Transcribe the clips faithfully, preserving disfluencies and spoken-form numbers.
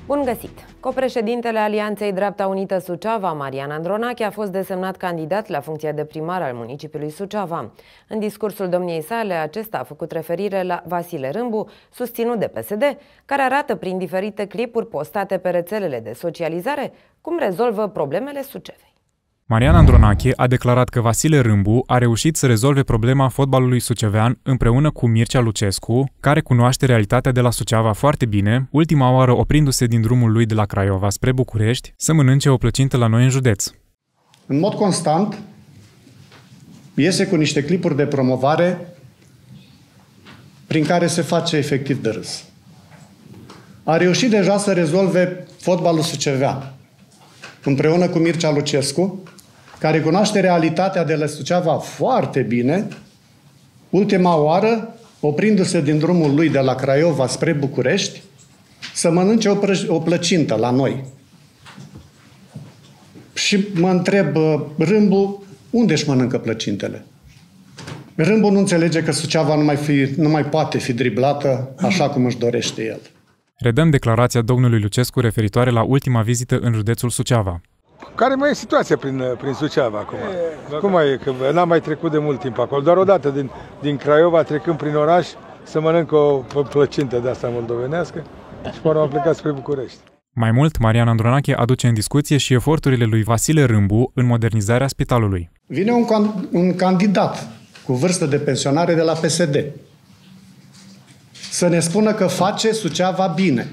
Bun găsit! Copreședintele Alianței Dreapta Unită Suceava, Marian Andronache, a fost desemnat candidat la funcția de primar al municipiului Suceava. În discursul domniei sale, acesta a făcut referire la Vasile Râmbu, susținut de P S D, care arată prin diferite clipuri postate pe rețelele de socializare cum rezolvă problemele Sucevei. Marian Andronache a declarat că Vasile Râmbu a reușit să rezolve problema fotbalului sucevean împreună cu Mircea Lucescu, care cunoaște realitatea de la Suceava foarte bine, ultima oară oprindu-se din drumul lui de la Craiova spre București să mănânce o plăcintă la noi în județ. În mod constant iese cu niște clipuri de promovare prin care se face efectiv de râs. A reușit deja să rezolve fotbalul sucevean împreună cu Mircea Lucescu, care cunoaște realitatea de la Suceava foarte bine, ultima oară, oprindu-se din drumul lui de la Craiova spre București, să mănânce o, o plăcintă la noi. Și mă întreb, Râmbu, unde își mănâncă plăcintele? Râmbu nu înțelege că Suceava nu mai, fi, nu mai poate fi driblată așa cum își dorește el. Redăm declarația domnului Lucescu referitoare la ultima vizită în județul Suceava. Care mai e situația prin, prin Suceava acum? E, Cum mai e? Că n-am mai trecut de mult timp acolo. Doar o dată din, din Craiova, trecând prin oraș, să mănânc o plăcintă de asta moldovenească și până am plecat spre București. Mai mult, Marian Andronache aduce în discuție și eforturile lui Vasile Râmbu în modernizarea spitalului. Vine un, un candidat cu vârstă de pensionare de la P S D să ne spună că face Suceava bine.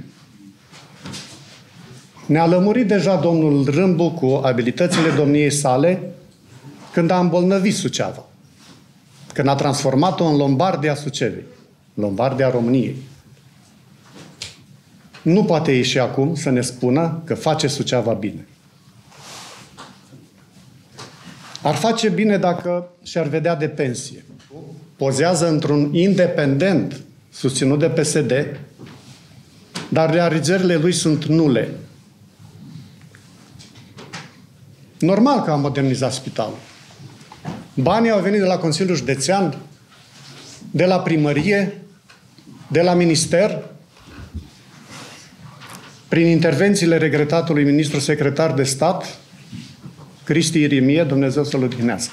Ne-a lămurit deja domnul Râmbu cu abilitățile domniei sale când a îmbolnăvit Suceava, când a transformat-o în Lombardia Sucevei, Lombardia României. Nu poate ieși acum să ne spună că face Suceava bine. Ar face bine dacă și-ar vedea de pensie. Pozează într-un independent susținut de P S D, dar realizările lui sunt nule. Normal că am modernizat spitalul. Banii au venit de la Consiliul Județean, de la primărie, de la minister, prin intervențiile regretatului ministru secretar de stat, Cristi Irimie, Dumnezeu să-l odihnească.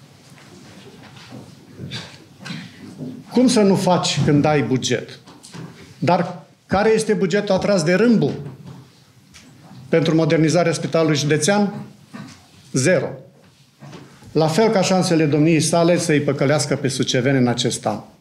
Cum să nu faci când ai buget? Dar care este bugetul atras de Râmbu pentru modernizarea spitalului județean? Zero. La fel ca șansele domniei sale să-i păcălească pe suceveni în acest an.